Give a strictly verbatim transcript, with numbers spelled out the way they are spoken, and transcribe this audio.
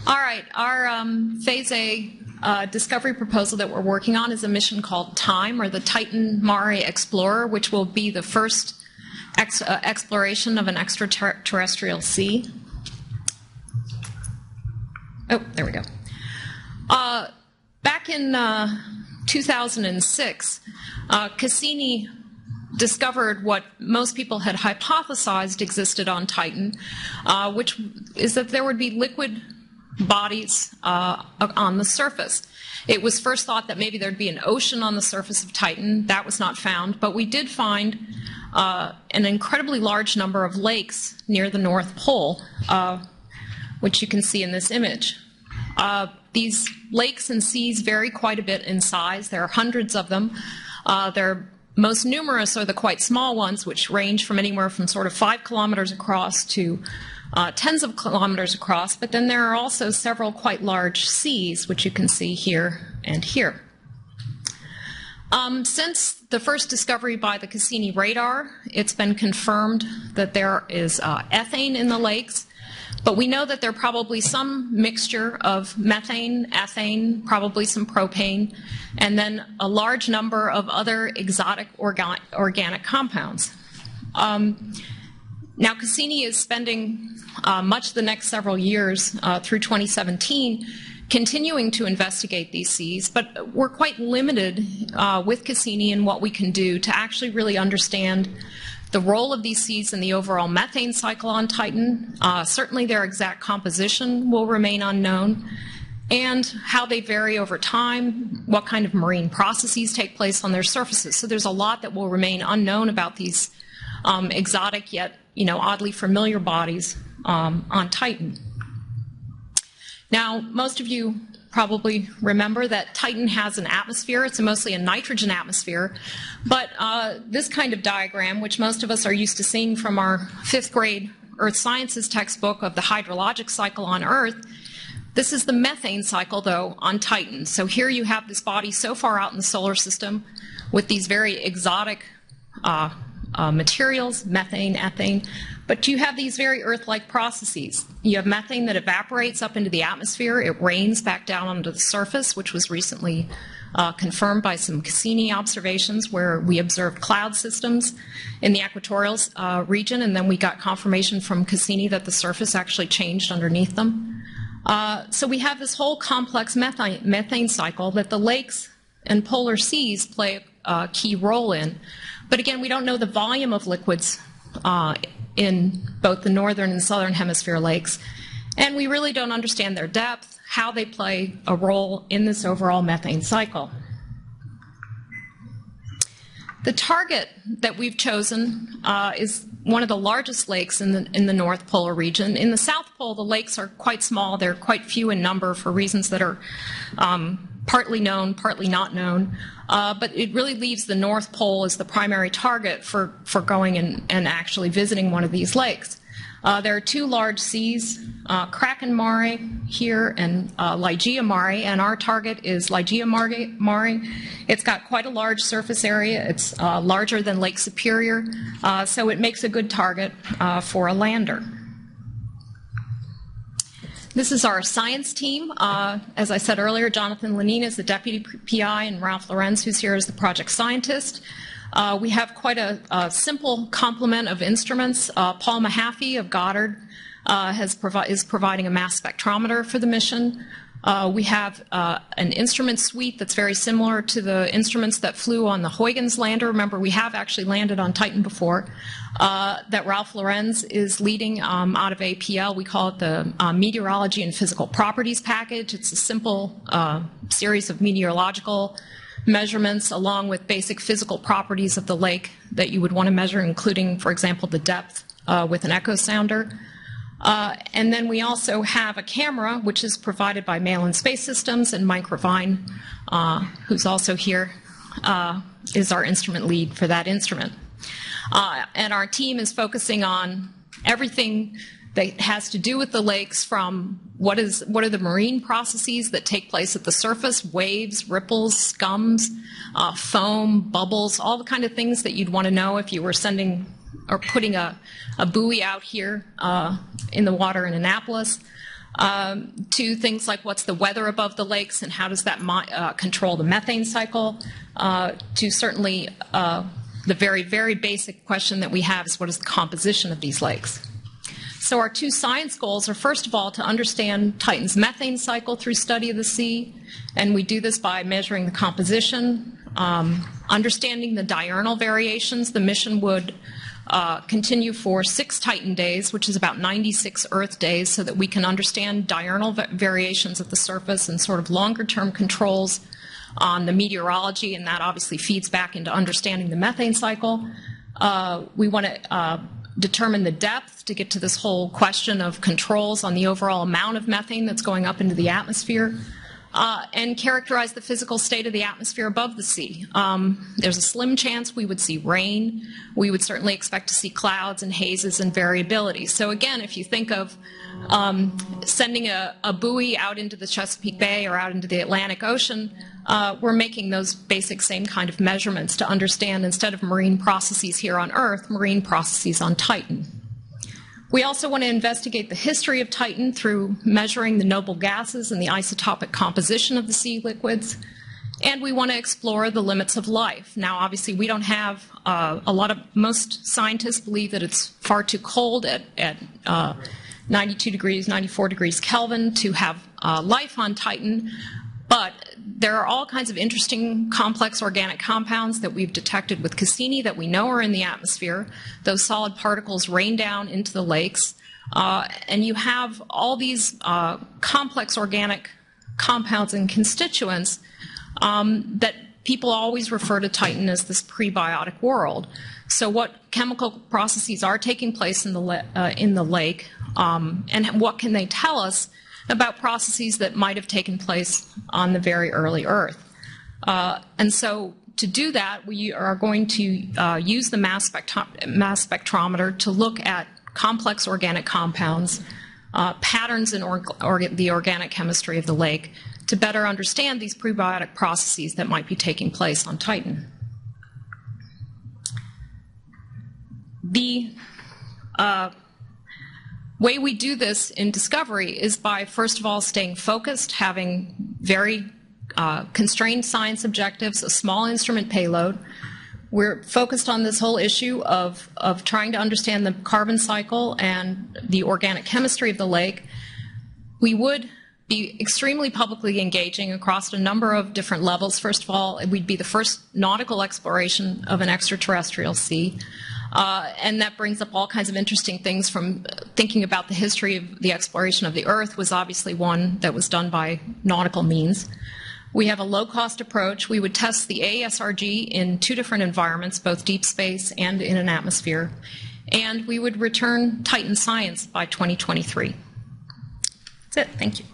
All right, our um, Phase A uh, discovery proposal that we're working on is a mission called TiME, or the Titan Mare Explorer, which will be the first ex uh, exploration of an extraterrestrial sea. Oh, there we go. Uh, back in uh, two thousand six, uh, Cassini discovered what most people had hypothesized existed on Titan, uh, which is that there would be liquid bodies uh, on the surface. It was first thought that maybe there'd be an ocean on the surface of Titan. That was not found, but we did find uh, an incredibly large number of lakes near the North Pole, uh, which you can see in this image. Uh, these lakes and seas vary quite a bit in size. There are hundreds of them. Uh, they're most numerous are the quite small ones, which range from anywhere from sort of five kilometers across to uh, tens of kilometers across. But then there are also several quite large seas, which you can see here and here. Um, since the first discovery by the Cassini radar, it's been confirmed that there is uh, ethane in the lakes. But we know that there are probably some mixture of methane, ethane, probably some propane, and then a large number of other exotic orga organic compounds. Um, now, Cassini is spending uh, much of the next several years uh, through twenty seventeen continuing to investigate these seas, but we're quite limited uh, with Cassini in what we can do to actually really understand the role of these seas in the overall methane cycle on Titan. Uh, certainly their exact composition will remain unknown, and how they vary over time, what kind of marine processes take place on their surfaces. So there's a lot that will remain unknown about these um, exotic yet, you know, oddly familiar bodies um, on Titan. Now, most of you probably remember that Titan has an atmosphere. It's mostly a nitrogen atmosphere. But uh, this kind of diagram, which most of us are used to seeing from our fifth grade Earth Sciences textbook of the hydrologic cycle on Earth, this is the methane cycle, though, on Titan. So here you have this body so far out in the solar system with these very exotic uh, uh, materials, methane, ethane. But you have these very Earth-like processes. You have methane that evaporates up into the atmosphere. It rains back down onto the surface, which was recently uh, confirmed by some Cassini observations where we observed cloud systems in the equatorial uh, region, and then we got confirmation from Cassini that the surface actually changed underneath them. Uh, so we have this whole complex methane, methane cycle that the lakes and polar seas play a key role in. But again, we don't know the volume of liquids uh, in both the northern and southern hemisphere lakes, and we really don't understand their depth, how they play a role in this overall methane cycle. The target that we've chosen uh, is one of the largest lakes in the, in the North Polar region. In the South Pole, the lakes are quite small. They're quite few in number for reasons that are um, partly known, partly not known. Uh, but it really leaves the North Pole as the primary target for, for going and, and actually visiting one of these lakes. Uh, there are two large seas, uh, Kraken Mare here and uh, Ligeia Mare, and our target is Ligeia Mare. It's got quite a large surface area. It's uh, larger than Lake Superior, uh, so it makes a good target uh, for a lander. This is our science team. Uh, as I said earlier, Jonathan Lenine is the deputy P I, and Ralph Lorenz, who's here as the project scientist. Uh, we have quite a, a simple complement of instruments. Uh, Paul Mahaffey of Goddard uh, has provi is providing a mass spectrometer for the mission. Uh, we have uh, an instrument suite that's very similar to the instruments that flew on the Huygens lander. Remember, we have actually landed on Titan before. Uh, that Ralph Lorenz is leading um, out of A P L. We call it the uh, Meteorology and Physical Properties Package. It's a simple uh, series of meteorological measurements along with basic physical properties of the lake that you would want to measure, including, for example, the depth uh, with an echo sounder. Uh, and then we also have a camera, which is provided by Magellan Space Systems, and Mike Revine, uh, who's also here, uh, is our instrument lead for that instrument. Uh, and our team is focusing on everything that has to do with the lakes, from what is what are the marine processes that take place at the surface, waves, ripples, scums, uh, foam, bubbles, all the kind of things that you'd want to know if you were sending or putting a, a buoy out here uh, in the water in Annapolis. um, to things like what's the weather above the lakes and how does that uh, control the methane cycle, uh, to certainly uh, the very, very basic question that we have is what is the composition of these lakes. So our two science goals are, first of all, to understand Titan's methane cycle through study of the sea, and we do this by measuring the composition, um, understanding the diurnal variations. The mission would uh, continue for six Titan days, which is about ninety-six Earth days, so that we can understand diurnal variations at the surface and sort of longer-term controls on the meteorology, and that obviously feeds back into understanding the methane cycle. Uh, we want to uh, determine the depth to get to this whole question of controls on the overall amount of methane that's going up into the atmosphere, uh, and characterize the physical state of the atmosphere above the sea. Um, there's a slim chance we would see rain. We would certainly expect to see clouds and hazes and variability. So again, if you think of um, sending a, a buoy out into the Chesapeake Bay or out into the Atlantic Ocean, Uh, we're making those basic same kind of measurements to understand, instead of marine processes here on Earth, marine processes on Titan. We also want to investigate the history of Titan through measuring the noble gases and the isotopic composition of the sea liquids. And we want to explore the limits of life. Now, obviously, we don't have uh, a lot of, most scientists believe that it's far too cold at, at uh, ninety-two degrees, ninety-four degrees Kelvin to have uh, life on Titan. But there are all kinds of interesting complex organic compounds that we've detected with Cassini that we know are in the atmosphere. Those solid particles rain down into the lakes. Uh, and you have all these uh, complex organic compounds and constituents um, that people always refer to Titan as this prebiotic world. So what chemical processes are taking place in the, uh, in the lake, um, and what can they tell us about processes that might have taken place on the very early Earth. Uh, and so to do that, we are going to uh, use the mass, spectro mass spectrometer to look at complex organic compounds, uh, patterns in or or the organic chemistry of the lake, to better understand these prebiotic processes that might be taking place on Titan. The uh, way we do this in discovery is by, first of all, staying focused, having very uh, constrained science objectives, a small instrument payload. We're focused on this whole issue of, of trying to understand the carbon cycle and the organic chemistry of the lake. We would be extremely publicly engaging across a number of different levels. First of all, we'd be the first nautical exploration of an extraterrestrial sea. Uh, and that brings up all kinds of interesting things, from thinking about the history of the exploration of the Earth was obviously one that was done by nautical means. We have a low-cost approach. We would test the A S R G in two different environments, both deep space and in an atmosphere. And we would return Titan science by twenty twenty-three. That's it. Thank you.